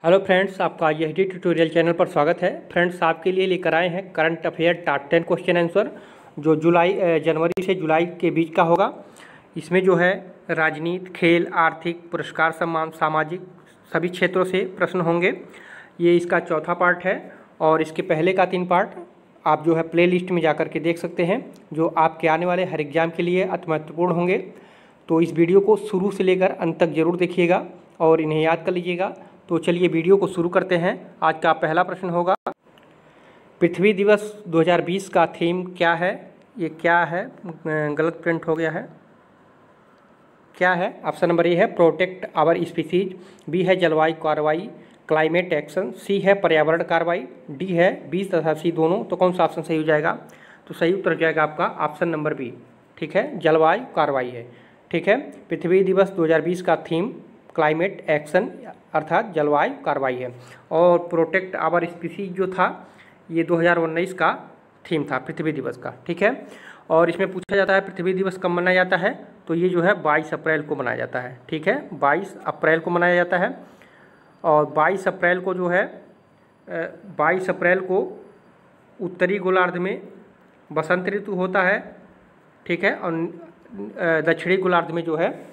Hello friends, आपका यह tutorial channel पर स्वागत है। फ्रेंड्स, आपके लिए लेकर आए हैं current affair top 10 question answer जो जनवरी से जुलाई के बीच का होगा। इसमें जो है राजनीति, खेल, आर्थिक, पुरस्कार, सम्मान, सामाजिक सभी क्षेत्रों से प्रश्न होंगे। ये इसका चौथा पार्ट है और इसके पहले का 3 पार्ट आप जो है प्ले लिस्ट में जा कर के देख सकते हैं, जो आपके आने वाले हर एग्जाम के लिए अति महत्वपूर्ण होंगे। तो इस वीडियो को शुरू से लेकर अंत तक जरूर देखिएगा और इन्हें याद कर लीजिएगा। तो चलिए वीडियो को शुरू करते हैं। आज का पहला प्रश्न होगा, पृथ्वी दिवस 2020 का थीम क्या है? ये क्या है? गलत प्रिंट हो गया है। क्या है? ऑप्शन नंबर ए है प्रोटेक्ट आवर स्पीसीज, बी है जलवायु कार्रवाई क्लाइमेट एक्शन, सी है पर्यावरण कार्रवाई, डी है बी तथा सी दोनों। तो कौन सा ऑप्शन सही हो जाएगा? तो सही उत्तर हो जाएगा आपका ऑप्शन नंबर बी। ठीक है, जलवायु कार्रवाई है। ठीक है, पृथ्वी दिवस 2020 का थीम क्लाइमेट एक्शन अर्थात जलवायु कार्रवाई है। और प्रोटेक्ट आवर स्पीसीज जो था ये 2019 का थीम था पृथ्वी दिवस का। ठीक है, और इसमें पूछा जाता है पृथ्वी दिवस कब मनाया जाता है? तो ये जो है 22 अप्रैल को मनाया जाता है। ठीक है, 22 अप्रैल को मनाया जाता है। और 22 अप्रैल को जो है 22 अप्रैल को उत्तरी गोलार्ध में बसंत ऋतु होता है। ठीक है, और दक्षिणी गोलार्ध में जो है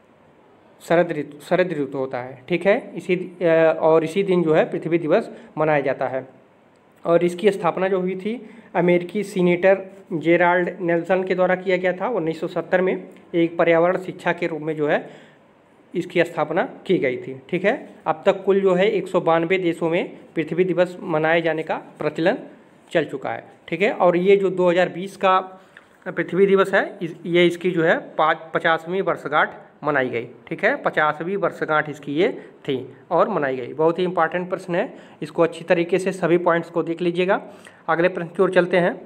शरद ऋतु होता है। ठीक है, इसी दिन जो है पृथ्वी दिवस मनाया जाता है। और इसकी स्थापना जो हुई थी अमेरिकी सीनेटर जेराल्ड नेल्सन के द्वारा किया गया था 1970 में। एक पर्यावरण शिक्षा के रूप में जो है इसकी स्थापना की गई थी। ठीक है, अब तक कुल जो है 192 देशों में पृथ्वी दिवस मनाए जाने का प्रचलन चल चुका है। ठीक है, और ये जो 2020 का पृथ्वी दिवस है ये इसकी जो है 50वीं वर्षगांठ मनाई गई। ठीक है, 50वीं वर्षगांठ इसकी ये थी और मनाई गई। बहुत ही इंपॉर्टेंट प्रश्न है, इसको अच्छी तरीके से सभी पॉइंट्स को देख लीजिएगा। अगले प्रश्न की ओर चलते हैं।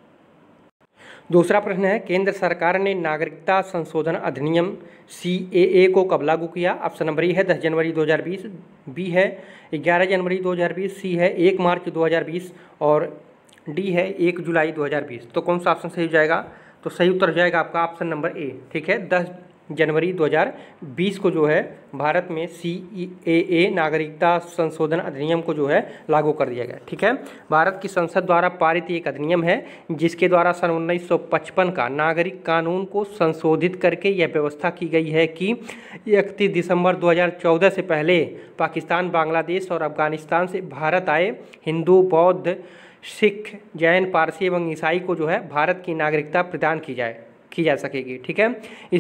दूसरा प्रश्न है, केंद्र सरकार ने नागरिकता संशोधन अधिनियम CAA को कब लागू किया? ऑप्शन नंबर ए है 10 जनवरी 2020, बी है 11 जनवरी 2020, सी है 1 मार्च 2020 और डी है 1 जुलाई 2020। तो कौन सा ऑप्शन सही हो जाएगा? तो सही उत्तर हो जाएगा आपका ऑप्शन नंबर ए। ठीक है, 10 जनवरी 2020 को जो है भारत में CAA नागरिकता संशोधन अधिनियम को जो है लागू कर दिया गया। ठीक है, भारत की संसद द्वारा पारित एक अधिनियम है जिसके द्वारा सन 1955 का नागरिक कानून को संशोधित करके यह व्यवस्था की गई है कि 31 दिसंबर 2014 से पहले पाकिस्तान, बांग्लादेश और अफगानिस्तान से भारत आए हिंदू, बौद्ध, सिख, जैन, पारसी एवं ईसाई को जो है भारत की नागरिकता प्रदान की जा सकेगी। ठीक है,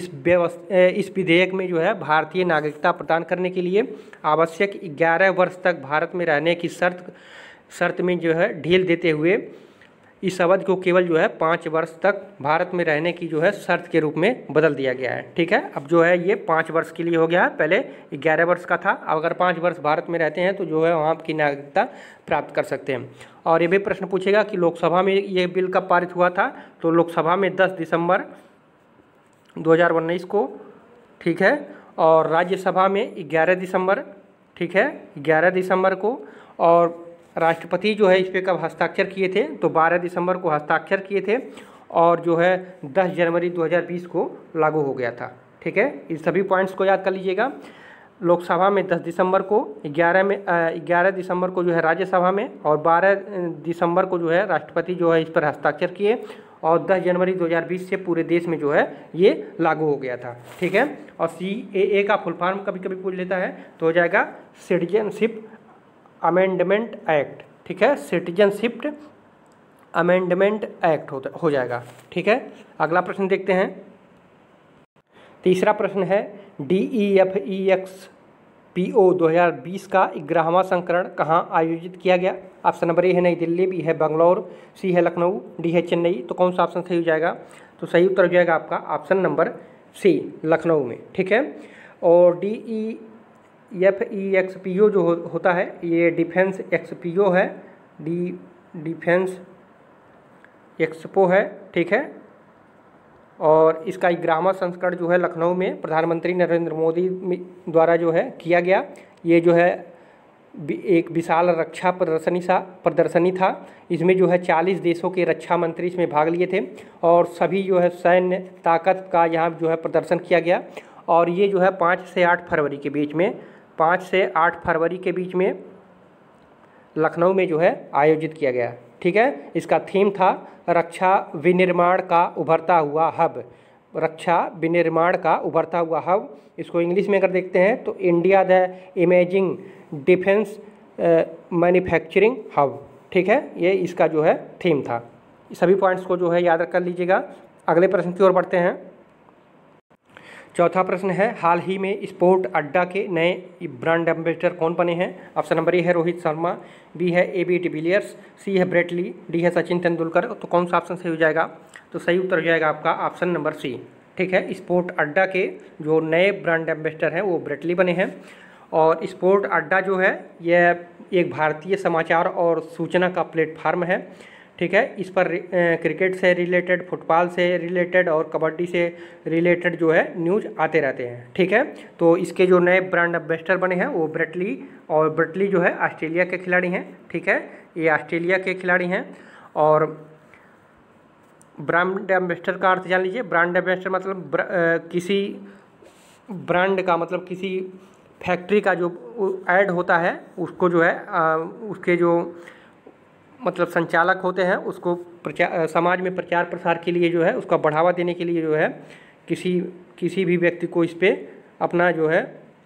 इस विधेयक में जो है भारतीय नागरिकता प्रदान करने के लिए आवश्यक 11 वर्ष तक भारत में रहने की शर्त में जो है ढील देते हुए इस अवधि को केवल जो है 5 वर्ष तक भारत में रहने की जो है शर्त के रूप में बदल दिया गया है। ठीक है, अब जो है ये 5 वर्ष के लिए हो गया है, पहले 11 वर्ष का था। अब अगर 5 वर्ष भारत में रहते हैं तो जो है वहाँ की नागरिकता प्राप्त कर सकते हैं। और ये भी प्रश्न पूछेगा कि लोकसभा में ये बिल कब पारित हुआ था? तो लोकसभा में 10 दिसंबर 2019 को। ठीक है, और राज्यसभा में 11 दिसंबर। ठीक है, 11 दिसंबर को। और राष्ट्रपति जो है इस पर कब हस्ताक्षर किए थे? तो 12 दिसंबर को हस्ताक्षर किए थे और जो है 10 जनवरी 2020 को लागू हो गया था। ठीक है, इस सभी पॉइंट्स को याद कर लीजिएगा। लोकसभा में 10 दिसंबर को, 11 दिसंबर को जो है राज्यसभा में और 12 दिसंबर को जो है राष्ट्रपति जो है इस पर हस्ताक्षर किए और 10 जनवरी 2020 से पूरे देश में जो है ये लागू हो गया था। ठीक है, और CAA का फुल फॉर्म कभी कभी पूछ लेता है तो हो जाएगा सिटीजनशिप अमेंडमेंट एक्ट। ठीक है, सिटीजनशिप अमेंडमेंट एक्ट हो जाएगा। ठीक है, अगला प्रश्न देखते हैं। तीसरा प्रश्न है, DEFEXPO 2020 का 11वां संस्करण कहाँ आयोजित किया गया? ऑप्शन नंबर ए है नई दिल्ली, बी है बंगलौर, सी है लखनऊ, डी है चेन्नई। तो कौन सा ऑप्शन सही हो जाएगा? तो सही उत्तर हो जाएगा आपका ऑप्शन नंबर सी, लखनऊ में। ठीक है, और DEFEXPO जो होता है ये डिफेंस एक्सपीओ है, डिफेंस एक्सपो है। ठीक है, और इसका 11वां संस्करण जो है लखनऊ में प्रधानमंत्री नरेंद्र मोदी द्वारा जो है किया गया। ये जो है एक विशाल रक्षा प्रदर्शनी था। इसमें जो है 40 देशों के रक्षा मंत्री इसमें भाग लिए थे और सभी जो है सैन्य ताकत का यहाँ जो है प्रदर्शन किया गया। और ये जो है 5 से 8 फरवरी के बीच में 5 से 8 फरवरी के बीच में लखनऊ में जो है आयोजित किया गया। ठीक है, इसका थीम था रक्षा विनिर्माण का उभरता हुआ हब। रक्षा विनिर्माण का उभरता हुआ हब, इसको इंग्लिश में अगर देखते हैं तो India the emerging defence manufacturing hub. ठीक है, ये इसका जो है थीम था। सभी पॉइंट्स को जो है याद कर लीजिएगा। अगले प्रश्न की ओर बढ़ते हैं। चौथा प्रश्न है, हाल ही में स्पोर्ट अड्डा के नए ब्रांड एम्बेसडर कौन बने हैं? ऑप्शन नंबर ए है रोहित शर्मा, बी है AB डिविलियर्स, सी है ब्रेट ली, डी है सचिन तेंदुलकर। तो कौन सा ऑप्शन सही हो जाएगा? तो सही उत्तर हो जाएगा आपका ऑप्शन नंबर सी। ठीक है, स्पोर्ट अड्डा के जो नए ब्रांड एम्बेसडर हैं वो ब्रेट ली बने हैं। और स्पोर्ट अड्डा जो है यह एक भारतीय समाचार और सूचना का प्लेटफार्म है। ठीक है, इस पर क्रिकेट से रिलेटेड, फुटबॉल से रिलेटेड और कबड्डी से रिलेटेड जो है न्यूज़ आते रहते हैं। ठीक है, तो इसके जो नए ब्रांड एम्बेसडर बने हैं वो ब्रेट ली, और ब्रेट ली जो है ऑस्ट्रेलिया के खिलाड़ी हैं। ठीक है, ये ऑस्ट्रेलिया के खिलाड़ी हैं। और ब्रांड एम्बेसडर का अर्थ जान लीजिए। ब्रांड एम्बेसडर मतलब किसी ब्रांड का, मतलब किसी फैक्ट्री का जो ऐड होता है उसको जो है उसके जो मतलब संचालक होते हैं उसको समाज में प्रचार प्रसार के लिए जो है उसका बढ़ावा देने के लिए जो है किसी भी व्यक्ति को इस पर अपना जो है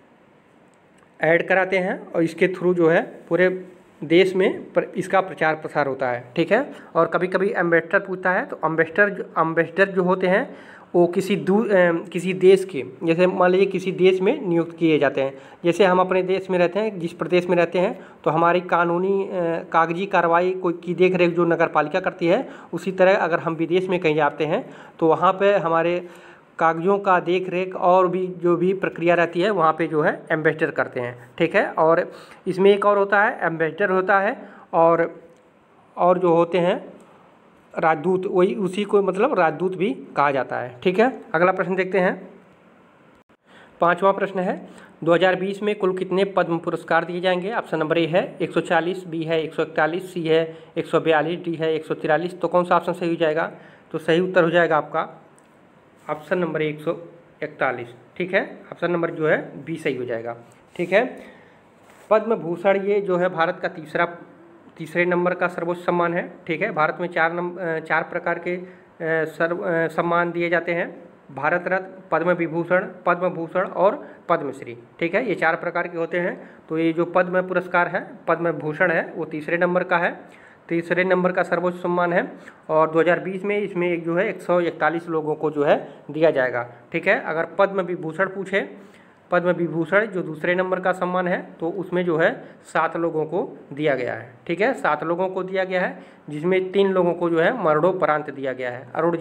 ऐड कराते हैं, और इसके थ्रू जो है पूरे देश में इसका प्रचार प्रसार होता है। ठीक है, और कभी कभी एम्बेसडर पूछता है तो एम्बेसडर जो होते हैं वो किसी देश के, जैसे मान लीजिए किसी देश में नियुक्त किए जाते हैं। जैसे हम अपने देश में रहते हैं, जिस प्रदेश में रहते हैं, तो हमारी कागजी कार्रवाई कोई की देख रेख जो नगर पालिका करती है, उसी तरह अगर हम विदेश में कहीं जाते हैं तो वहाँ पे हमारे कागजों का देख रेख और भी जो भी प्रक्रिया रहती है वहाँ पे जो है एम्बेसडर करते हैं। ठीक है, और इसमें एक और होता है, एम्बेसडर होता है और जो होते हैं राजदूत, वही उसी को मतलब राजदूत भी कहा जाता है। ठीक है, अगला प्रश्न देखते हैं। 5वां प्रश्न है, 2020 में कुल कितने पद्म पुरस्कार दिए जाएंगे? ऑप्शन नंबर ए है 140, बी है 141, सी है 142, डी है 143। तो कौन सा ऑप्शन सही हो जाएगा? तो सही उत्तर हो जाएगा आपका ऑप्शन नंबर 141। ठीक है, ऑप्शन नंबर जो है बी सही हो जाएगा। ठीक है, पद्म भूषण ये जो है भारत का तीसरे नंबर का सर्वोच्च सम्मान है। ठीक है, भारत में 4 प्रकार के सम्मान दिए जाते हैं, भारत रत्न, पद्म भूषण और पद्मश्री। ठीक है, ये 4 प्रकार के होते हैं। तो ये जो पद्म पुरस्कार है, पद्म भूषण है, वो तीसरे नंबर का है, तीसरे नंबर का सर्वोच्च सम्मान है। और 2020 में इसमें एक जो है 141 लोगों को जो है दिया जाएगा। ठीक है, अगर पद्म विभूषण पूछे, पद्म विभूषण जो दूसरे नंबर का सम्मान है, तो उसमें जो है 7 लोगों को दिया गया है। ठीक है, 7 लोगों को दिया गया है, जिसमें 3 लोगों को जो है मरणोपरांत दिया गया है। अरुण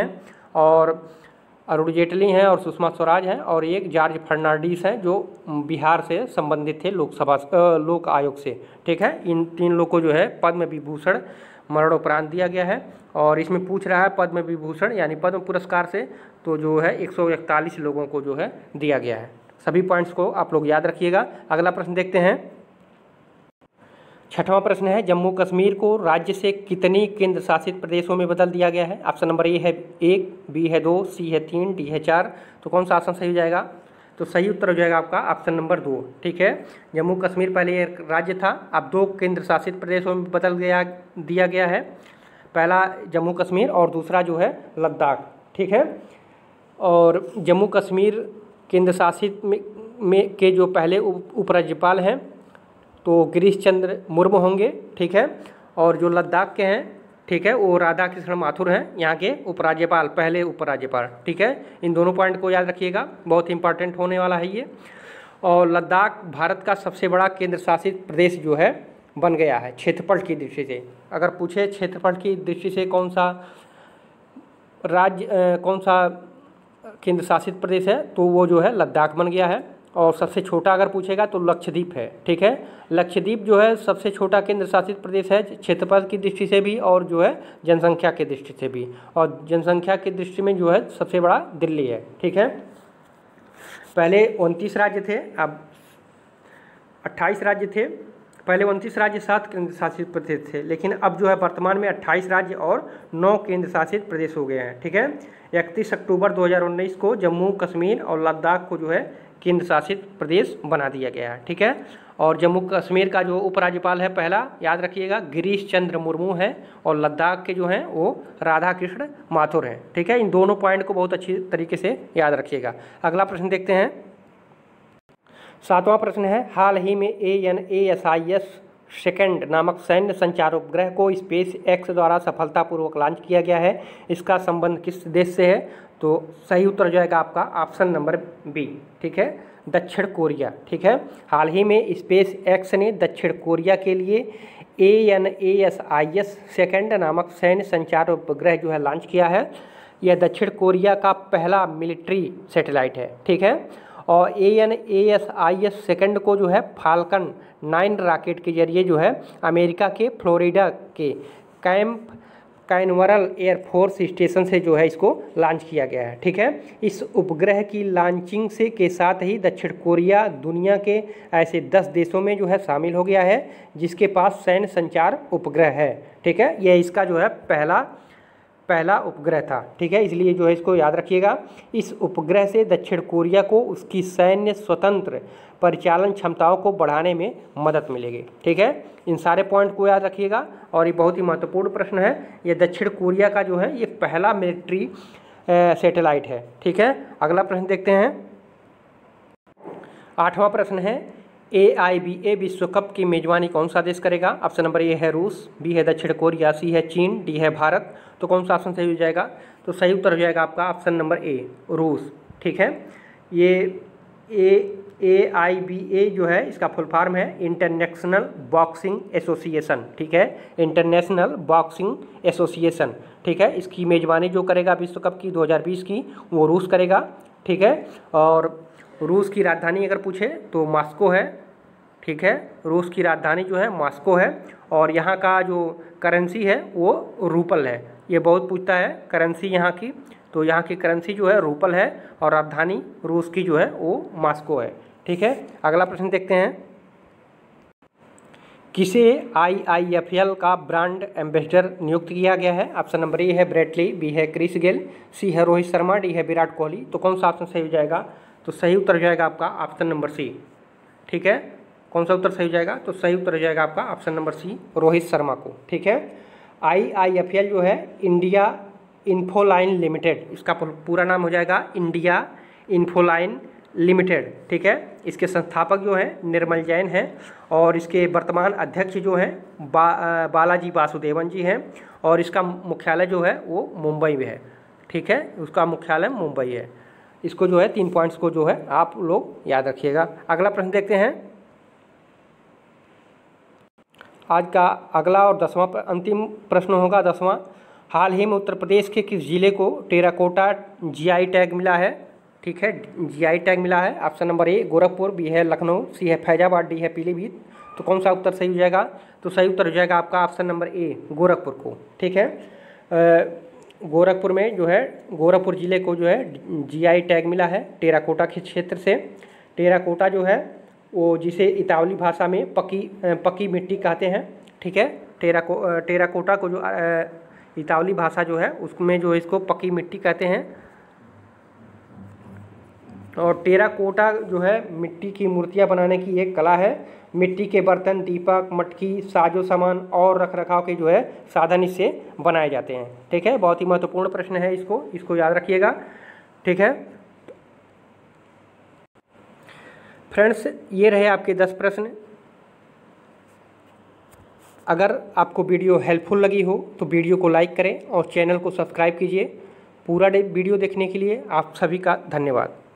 जेटली हैं और सुषमा स्वराज हैं, और एक जॉर्ज फर्नांडीस हैं जो बिहार से संबंधित थे लोक आयोग से। ठीक है, इन 3 लोग को जो है पद्म विभूषण मरणोपरांत दिया गया है। और इसमें पूछ रहा है पद्म विभूषण यानी पद्म पुरस्कार से, तो जो है 141 लोगों को जो है दिया गया है। सभी पॉइंट्स को आप लोग याद रखिएगा। अगला प्रश्न देखते हैं। 6वां प्रश्न है, जम्मू कश्मीर को राज्य से कितनी केंद्र शासित प्रदेशों में बदल दिया गया है? ऑप्शन नंबर ए है 1, बी है 2, सी है 3, डी है 4। तो कौन सा ऑप्शन सही हो जाएगा? तो सही उत्तर हो जाएगा आपका ऑप्शन नंबर 2। ठीक है, जम्मू कश्मीर पहले एक राज्य था, अब 2 केंद्र शासित प्रदेशों में बदल दिया गया है। पहला जम्मू कश्मीर और दूसरा जो है लद्दाख। ठीक है, और जम्मू कश्मीर केंद्र शासित में के जो पहले उपराज्यपाल हैं तो गिरीश चंद्र मुर्मू होंगे। ठीक है, और जो लद्दाख के हैं, ठीक है, वो राधा कृष्ण माथुर हैं, यहाँ के उपराज्यपाल, पहले उपराज्यपाल। ठीक है, इन दोनों पॉइंट को याद रखिएगा, बहुत इंपॉर्टेंट होने वाला है ये। और लद्दाख भारत का सबसे बड़ा केंद्र शासित प्रदेश जो है बन गया है क्षेत्रफल की दृष्टि से। अगर पूछे क्षेत्रफल की दृष्टि से कौन सा केंद्र शासित प्रदेश है, तो वो जो है लद्दाख बन गया है। और सबसे छोटा अगर पूछेगा तो लक्षद्वीप है। ठीक है, लक्षद्वीप जो है सबसे छोटा केंद्र शासित प्रदेश है क्षेत्रफल की दृष्टि से भी और जो है जनसंख्या की दृष्टि से भी। और जनसंख्या की दृष्टि में जो है सबसे बड़ा दिल्ली है। ठीक है, पहले 29 राज्य थे, अब 28 राज्य थे। पहले 29 राज्य 7 केंद्र शासित प्रदेश थे, लेकिन अब जो है वर्तमान में 28 राज्य और 9 केंद्र शासित प्रदेश हो गए हैं। ठीक है, 31 अक्टूबर 2019 को जम्मू कश्मीर और लद्दाख को जो है केंद्र शासित प्रदेश बना दिया गया है। ठीक है, और जम्मू कश्मीर का जो उपराज्यपाल है पहला, याद रखिएगा, गिरीश चंद्र मुर्मू है, और लद्दाख के जो हैं वो राधा कृष्ण माथुर हैं। ठीक है, इन दोनों पॉइंट को बहुत अच्छी तरीके से याद रखिएगा। अगला प्रश्न देखते हैं। 7वां प्रश्न है, हाल ही में ANASIS सेकंड नामक सैन्य संचार उपग्रह को स्पेस एक्स द्वारा सफलतापूर्वक लॉन्च किया गया है। इसका संबंध किस देश से है? तो सही उत्तर हो जाएगा आपका ऑप्शन नंबर बी। ठीक है, दक्षिण कोरिया। ठीक है, हाल ही में स्पेस एक्स ने दक्षिण कोरिया के लिए ANASIS सेकंड नामक सैन्य संचार उपग्रह जो है लॉन्च किया है। यह दक्षिण कोरिया का पहला मिलिट्री सैटेलाइट है। ठीक है, और ANASIS सेकंड को जो है फाल्कन 9 रॉकेट के जरिए जो है अमेरिका के फ्लोरिडा के कैंप कैनवरल एयरफोर्स स्टेशन से जो है इसको लॉन्च किया गया है। ठीक है, इस उपग्रह की लॉन्चिंग से के साथ ही दक्षिण कोरिया दुनिया के ऐसे 10 देशों में जो है शामिल हो गया है जिसके पास सैन्य संचार उपग्रह है। ठीक है, यह इसका जो है पहला उपग्रह था। ठीक है, इसलिए जो है इसको याद रखिएगा। इस उपग्रह से दक्षिण कोरिया को उसकी सैन्य स्वतंत्र परिचालन क्षमताओं को बढ़ाने में मदद मिलेगी। ठीक है, इन सारे पॉइंट को याद रखिएगा, और ये बहुत ही महत्वपूर्ण प्रश्न है। ये दक्षिण कोरिया का जो है ये पहला मिलिट्री सैटेलाइट है। ठीक है, अगला प्रश्न देखते हैं। 8वां प्रश्न है, AIBA विश्व कप की मेजबानी कौन सा देश करेगा? ऑप्शन नंबर ए है रूस, बी है दक्षिण कोरिया, सी है चीन, डी है भारत। तो कौन सा ऑप्शन सही हो जाएगा? तो सही उत्तर हो जाएगा आपका ऑप्शन नंबर ए, रूस। ठीक है, ये AIBA जो है इसका फुल फॉर्म है इंटरनेशनल बॉक्सिंग एसोसिएशन। ठीक है, इंटरनेशनल बॉक्सिंग एसोसिएशन। ठीक है, इसकी मेजबानी जो करेगा विश्व कप की 2020 की वो रूस करेगा। ठीक है, और रूस की राजधानी अगर पूछे तो मॉस्को है। ठीक है, रूस की राजधानी जो है मॉस्को है, और यहाँ का जो करेंसी है वो रूपल है। ये बहुत पूछता है करेंसी यहाँ की, तो यहाँ की करेंसी जो है रूपल है, और राजधानी रूस की जो है वो मॉस्को है। ठीक है, अगला प्रश्न देखते हैं। किसे IIFL का ब्रांड एम्बेसडर नियुक्त किया गया है? ऑप्शन नंबर ए है ब्रेटली, बी है क्रिस गेल, सी है रोहित शर्मा, डी है विराट कोहली। तो कौन सा ऑप्शन सही हो जाएगा? तो सही उत्तर हो जाएगा आपका ऑप्शन नंबर सी। ठीक है, कौन सा उत्तर सही हो जाएगा? तो सही उत्तर हो जाएगा आपका option number C, Rohit Sharma को। ठीक है, IIFL जो है इंडिया इन्फोलाइन लिमिटेड, इसका पूरा नाम हो जाएगा इंडिया इन्फोलाइन लिमिटेड। ठीक है, इसके संस्थापक जो हैं निर्मल जैन हैं, और इसके वर्तमान अध्यक्ष जो हैं बालाजी वासुदेवन जी हैं, और इसका मुख्यालय जो है वो मुंबई में है। ठीक है, उसका मुख्यालय मुंबई है। इसको जो है 3 पॉइंट्स को जो है आप लोग याद रखिएगा। अगला प्रश्न देखते हैं। आज का अगला और 10वां अंतिम प्रश्न होगा 10वां। हाल ही में उत्तर प्रदेश के किस जिले को टेराकोटा GI टैग मिला है? ठीक है, GI टैग मिला है। Option number A Gorakhpur, B है लखनऊ, सी है फैजाबाद, डी है पीलीभीत। तो कौन सा उत्तर सही हो जाएगा? तो सही उत्तर हो जाएगा आपका ऑप्शन नंबर ए, गोरखपुर को। ठीक है, गोरखपुर में जो है गोरखपुर ज़िले को जो है GI टैग मिला है टेराकोटा के क्षेत्र से। टेराकोटा जो है वो जिसे इतावली भाषा में पकी मिट्टी कहते हैं। ठीक है, टेराकोटा को जो इतावली भाषा जो है उसमें जो इसको पकी मिट्टी कहते हैं। और टेराकोटा जो है मिट्टी की मूर्तियां बनाने की एक कला है। मिट्टी के बर्तन, दीपक, मटकी, साजो सामान और रखरखाव के जो है साधन इससे बनाए जाते हैं। ठीक है, बहुत ही महत्वपूर्ण प्रश्न है, इसको याद रखिएगा। ठीक है फ्रेंड्स, ये रहे आपके 10 प्रश्न। अगर आपको वीडियो हेल्पफुल लगी हो तो वीडियो को लाइक करें और चैनल को सब्सक्राइब कीजिए। पूरा वीडियो देखने के लिए आप सभी का धन्यवाद।